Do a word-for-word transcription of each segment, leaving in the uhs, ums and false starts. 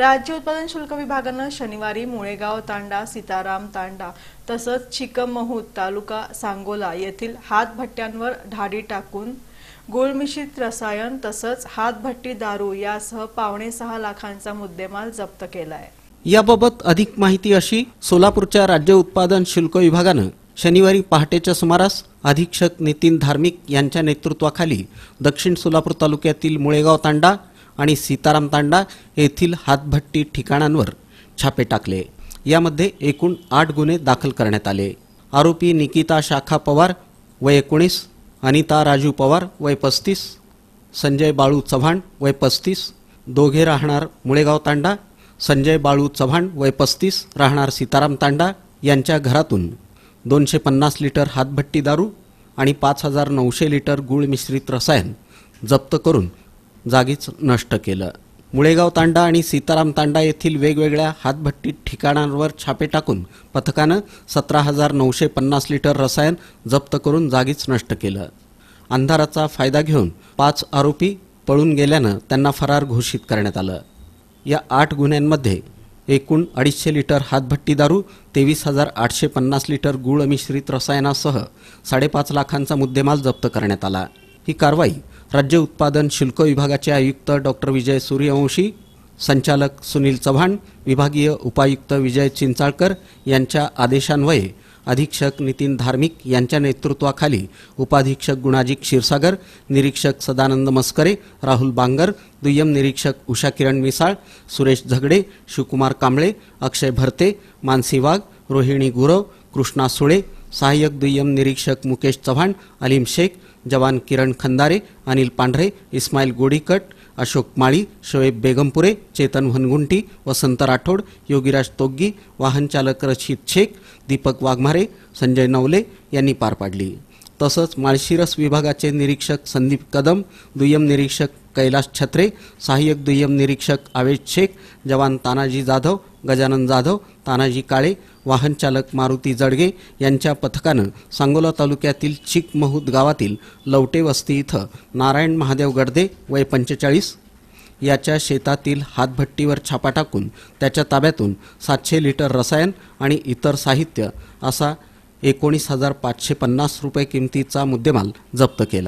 राज्य उत्पादन शुल्क विभागानं शनिवारी मुळेगाव तांडा, सीताराम तांडा तसंच चिकममहूद तालुका सांगोला येथील हातभट्ट्यांवर धाडी टाकून गुळ मिश्रित रसायन तसंच हातभट्टी दारू यासह पावणे सहा लाखांचा मुद्देमाल जप्त केलाय। याबाबत अधिक माहिती अशी सोलापूरच्या राज्य उत्पादन शुल्क विभागानं शनिवारी पहाटेच्या सुमारास अधीक्षक नितीन धार्मिक यांच्या नेतृत्वाखाली दक्षिण सोलापूर तालुक्यातील मुळेगाव तांडा आणि सीताराम तांडा येथील हातभट्टी ठिकाणांवर छापे टाकले। यामध्ये एकूण आठ गुन्हे दाखल करण्यात आले। आरोपी निकिता शाखा पवार वय एकोणीस, अनिता राजू पवार वय पस्तीस, संजय बाळू चव्हाण वय पस्तीस, दोघे राहणार मुळेगाव तांडा, संजय बाळू चव्हाण वय पस्तीस राहणार सीताराम तांडा यांच्या घरातून दोनशे पन्नास लिटर हातभट्टी दारू आणि पाच हजार नऊशे लिटर गुळ मिश्रित रसायन जप्त करून जागीच नष्ट केलं। मुळेगाव तांडा आणि सीताराम तांडा येथील वेगवेगळ्या हातभट्टी ठिकाणांवर छापे टाकून पथकानं सतरा हजार नऊशे पन्नास लिटर रसायन जप्त करून जागीच नष्ट केलं। अंधाराचा फायदा घेऊन पाच आरोपी पळून गेल्यानं त्यांना फरार घोषित करण्यात आलं। या आठ गुन्ह्यांमध्ये एकूण अडीचशे लिटर हातभट्टी दारू, तेवीस हजार आठशे पन्नास लिटर गुळ मिश्रित रसायनासह साडेपाच लाखांचा मुद्देमाल जप्त करण्यात आला। ही कारवाई राज्य उत्पादन शुल्क विभागाचे आयुक्त डॉक्टर विजय सूर्यवंशी, संचालक सुनील चव्हाण, विभागीय उपायुक्त विजय चिंचाळकर यांच्या आदेशान्वये अधीक्षक नितीन धार्मिक यांच्या नेतृत्वाखाली उपाधीक्षक गुणाजी क्षीरसागर, निरीक्षक सदानंद मस्करे, राहुल बांगर, दुय्यम निरीक्षक उषा किरण मिसाळ, सुरेश झगडे, शिवकुमार कांबळे, अक्षय भरते, मानसी वाघ, रोहिणी गुरव, कृष्णा सुळे, सहाय्यक दुय्यम निरीक्षक मुकेश चव्हाण, अलीम शेख, जवान किरण खंदारे, अनिल पांढरे, इस्माईल गोडीकट, अशोक माळी, शोएब बेगमपुरे, चेतन वनगुंटी, वसंत राठोड, योगीराज तोग्गी, वाहन चालक रशीद शेख, दीपक वाघमारे, संजय नवले यांनी पार पाडली। तसंच माळशिरस विभागाचे निरीक्षक संदीप कदम, दुय्यम निरीक्षक कैलाश छत्रे, सहाय्यक दुय्यम निरीक्षक आवेश शेख, जवान तानाजी जाधव, गजानन जाधव, तानाजी काळे, वाहन चालक मारुती जडगे यांच्या पथकानं सांगोला तालुक्यातील चिकमहूद गावातील लवटे वस्ती इथं नारायण महादेव गडदे वय पंचेचाळीस याच्या शेतातील हातभट्टीवर छापा टाकून त्याच्या ताब्यातून सातशे लिटर रसायन आणि इतर साहित्य असा एकोणीस हजार पाचशे पन्नास रुपये किमतीचा मुद्देमाल जप्त केला।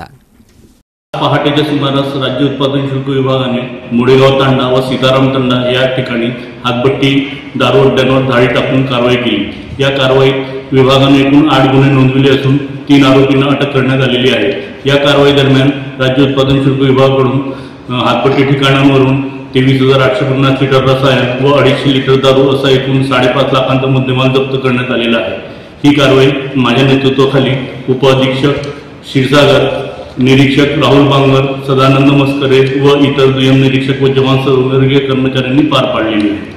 पहाटेच्या सुमारास राज्य उत्पादन शुल्क विभागाने मुळेगाव तांडा व सीताराम तांडा या ठिकाणी हातभट्टी दारू अड्ड्यांवर धाडी टाकून कारवाई केली। या कारवाईत विभागाने एकूण आठ गुन्हे नोंदविले असून तीन आरोपींना अटक करण्यात आलेली आहे। या कारवाई दरम्यान राज्य उत्पादन शुल्क विभागाकडून हातभट्टी ठिकाणांवरून तेवीस हजार आठशे पन्नास लिटर रसायन व अडीचशे लिटर दारू असा एकूण साडेपाच लाखांचा मुद्देमाल जप्त करण्यात आलेला आहे। ही कारवाई माझ्या नेतृत्वाखाली उपाधीक्षक क्षीरसागर, निरीक्षक राहुल बांगर, सदानंद मस्करे व इतर दुय्यम निरीक्षक व जवान सर्ववर्गीय कर्मचाऱ्यांनी पार पाडलेली आहे।